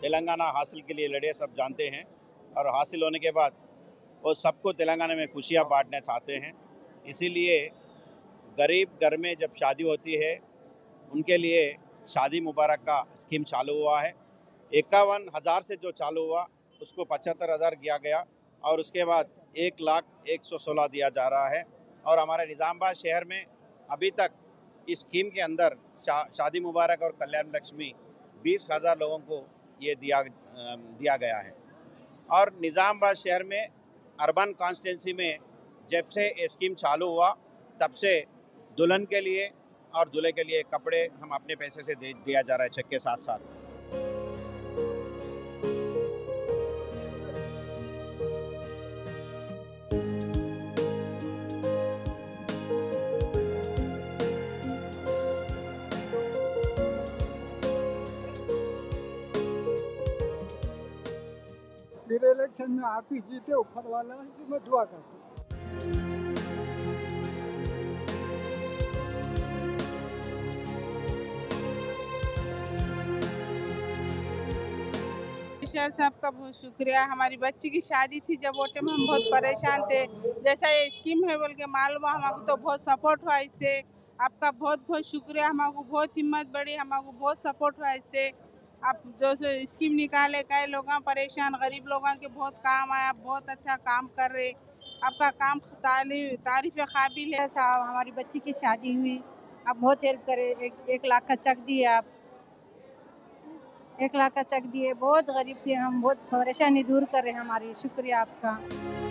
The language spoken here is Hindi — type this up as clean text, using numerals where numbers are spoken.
तेलंगाना हासिल के लिए लड़े, सब जानते हैं। और हासिल होने के बाद वो सबको तेलंगाना में खुशियाँ बांटना चाहते हैं। इसीलिए गरीब घर में जब शादी होती है उनके लिए शादी मुबारक का स्कीम चालू हुआ है। 51,000 से जो चालू हुआ उसको 75,000 किया गया और उसके बाद 1,01,16 दिया जा रहा है। और हमारे निज़ामाबाद शहर में अभी तक इस स्कीम के अंदर शादी मुबारक और कल्याण लक्ष्मी 20,000 लोगों को ये दिया गया है। और निज़ामाबाद शहर में अर्बन कॉन्स्टिट्यूंसी में जब से ये स्कीम चालू हुआ तब से दुल्हन के लिए और दूल्हे के लिए कपड़े हम अपने पैसे से दिया जा रहा है, चेक के साथ साथ। मेरे इलेक्शन में आप ही जीते, ऊपर वाला से मैं दुआ करता हूँ। शहर साहब का बहुत शुक्रिया। हमारी बच्ची की शादी थी, जब वो टाइम हम बहुत परेशान थे। जैसा ये स्कीम है बोल के मालूम, हमको तो बहुत सपोर्ट हुआ इससे। आपका बहुत बहुत शुक्रिया। हमको बहुत हिम्मत बढ़ी, हमको बहुत सपोर्ट हुआ इससे। आप जो स्कीम निकाले, कई लोग परेशान गरीब लोगों के बहुत काम आया। आप बहुत अच्छा काम कर रहे, आपका काम तारीफ काबिल है। साहब हमारी बच्ची की शादी हुई, आप बहुत हेल्प करे। 1 लाख का चेक दिए आप, 1 लाख का चेक दिए। बहुत गरीब थे हम, बहुत परेशानी दूर कर रहे हैं हमारी। शुक्रिया आपका।